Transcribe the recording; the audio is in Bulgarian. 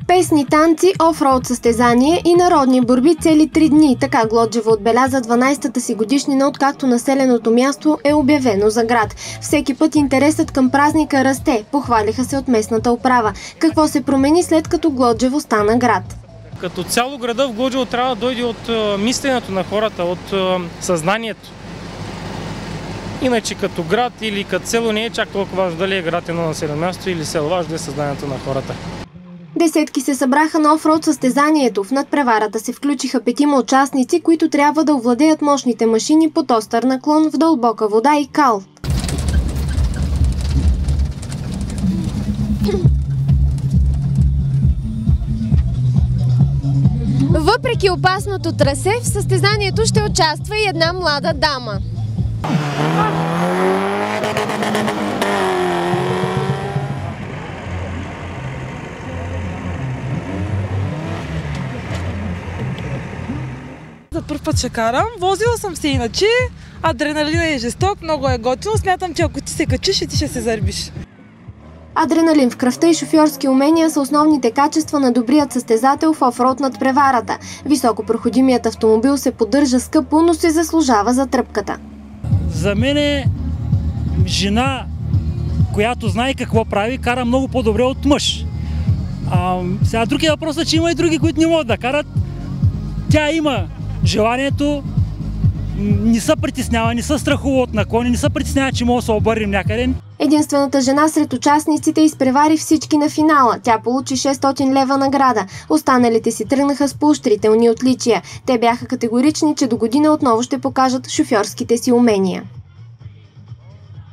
Песни, танци, офроуд състезание и народни борби цели 3 дни. Така Глоджево отбеляза 12-та си годишнина, откакто населеното място е обявено за град. Всеки път интересът към празника расте, похвалиха се от местната управа. Какво се промени след като Глоджево стана град? Като цяло града в Глоджево трябва да дойде от мисленето на хората, от съзнанието. Иначе като град или като село не е чак толкова важно дали е град, едно населено място или село, важно е съзнанието на хората. Десетки се събраха на офроуд състезанието. В надпреварата се включиха 5 участници, които трябва да овладеят мощните машини под остър наклон в дълбока вода и кал. Въпреки опасното трасе, в състезанието ще участва и една млада дама. За първ път ще карам. Возила съм се иначе. Адреналина е жесток, много е готино. Смятам, че ако ти се качиш, и ти ще се заребиш. Адреналин в кръвта и шофьорски умения са основните качества на добрият състезател в офроуд надпреварата. Високопроходимият автомобил се поддържа скъпо, но се заслужава за тръпката. За мен е жена, която знае какво прави, кара много по-добре от мъж. Сега друг е въпросът, че има и други, които не могат да карат. Тя има желанието, не се притеснява, не се страхува от наклони, не се притеснява, че може да се обърнем някъде. Единствената жена сред участниците изпревари всички на финала. Тя получи 600 лева награда. Останалите си тръгнаха с поощрителни отличия. Те бяха категорични, че до година отново ще покажат шофьорските си умения.